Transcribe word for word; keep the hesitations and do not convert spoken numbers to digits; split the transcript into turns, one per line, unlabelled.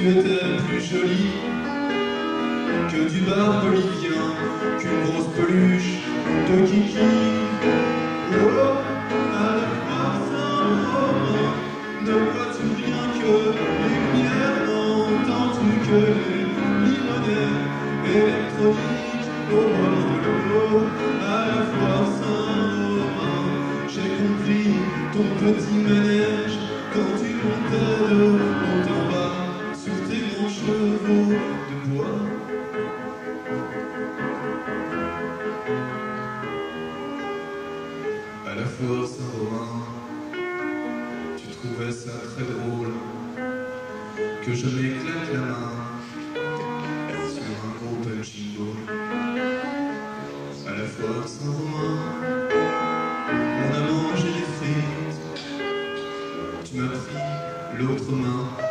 étais plus jolie que du bar bolivien, qu'une grosse peluche de kiki. Oh, à la fois Saint-Laurent, ne vois-tu rien que les lumières, n'entends-tu que les limonades électroniques au bord de l'eau. À la fois Saint-Laurent, j'ai compris ton petit manège quand tu montais de haut en bas sur tes grands chevaux de bois. À la fois Saint-Romain, tu trouvais ça très drôle que je m'éclate la main sur un gros punching ball. À la fois Saint-Romain, on a mangé des frites, tu m'as pris l'autre main